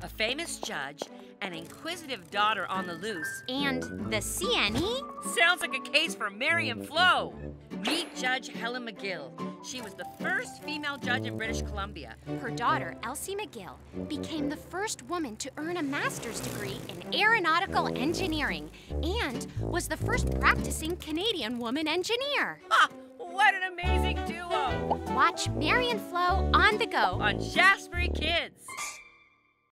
a famous judge, an inquisitive daughter on the loose, and the CNE? Sounds like a case for Mary and Flo. Meet Judge Helen MacGill. She was the first female judge in British Columbia. Her daughter, Elsie MacGill, became the first woman to earn a master's degree in aeronautical engineering and was the first practicing Canadian woman engineer. Ha! What an amazing duo! Watch Mary and Flo on the Go on Shaftesbury Kids.